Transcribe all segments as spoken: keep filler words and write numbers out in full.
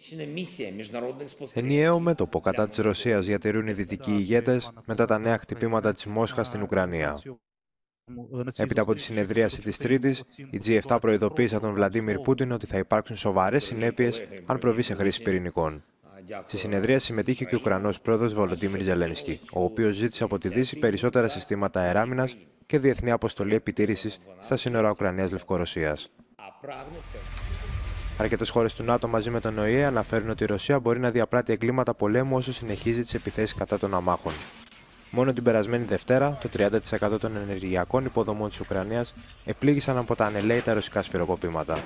Ενιαίο μέτωπο κατά της Ρωσίας διατηρούν οι δυτικοί ηγέτες μετά τα νέα χτυπήματα της Μόσχας στην Ουκρανία. Έπειτα από τη συνεδρίαση της Τρίτης, η τζι επτά προειδοποίησε τον Βλαντίμιρ Πούτιν ότι θα υπάρξουν σοβαρές συνέπειες αν προβεί σε χρήση πυρηνικών. Στη συνεδρία συμμετείχε και ο Ουκρανός πρόεδρος Βολοντίμιρ Ζελένσκι, ο οποίος ζήτησε από τη Δύση περισσότερα συστήματα αεράμινας και διεθνή αποστολή επιτήρησης στα σύνορα Ουκρανίας-Λευκορωσίας. Αρκετές χώρες του ΝΑΤΟ μαζί με τον Ο Η Ε αναφέρουν ότι η Ρωσία μπορεί να διαπράττει εγκλήματα πολέμου όσο συνεχίζει τις επιθέσεις κατά των αμάχων. Μόνο την περασμένη Δευτέρα, το τριάντα τοις εκατό των ενεργειακών υποδομών της Ουκρανίας επλήγησαν από τα ανελαίητα ρωσικά σφυροκοπήματα.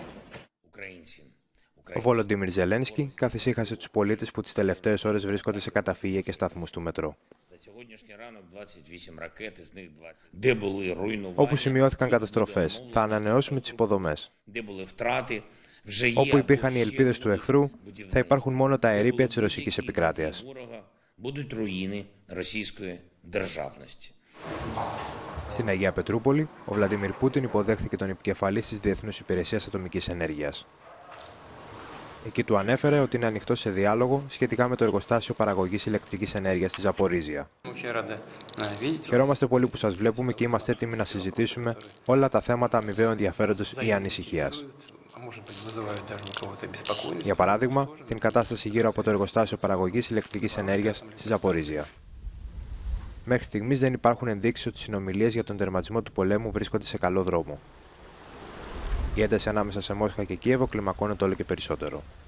Ο Βολοντίμιρ Ζελένσκι καθησύχασε τους πολίτες που τις τελευταίες ώρες βρίσκονται σε καταφύγια και σταθμούς του μετρό, όπου σημειώθηκαν καταστροφές. Θα ανανεώσουμε τις υποδομές. Όπου υπήρχαν οι ελπίδες του εχθρού, θα υπάρχουν μόνο τα ερείπια της ρωσικής επικράτειας. Στην Αγία Πετρούπολη, ο Βλαντίμιρ Πούτιν υποδέχθηκε τον επικεφαλής της Διεθνούς Υπηρεσίας Ατομικής Ενέργειας. Εκεί του ανέφερε ότι είναι ανοιχτό σε διάλογο σχετικά με το εργοστάσιο παραγωγής ηλεκτρικής ενέργειας στη Ζαπορίζια. Χαιρόμαστε πολύ που σας βλέπουμε και είμαστε έτοιμοι να συζητήσουμε όλα τα θέματα αμοιβαίου ενδιαφέροντος ή ανησυχίας. Για παράδειγμα, την κατάσταση γύρω από το εργοστάσιο παραγωγής ηλεκτρικής ενέργειας στη Ζαπορίζια. Μέχρι στιγμής δεν υπάρχουν ενδείξεις ότι οι συνομιλίες για τον τερματισμό του πολέμου βρίσκονται σε καλό δρόμο. Η ένταση ανάμεσα σε Μόσχα και Κίεβο κλιμακώνεται όλο και περισσότερο.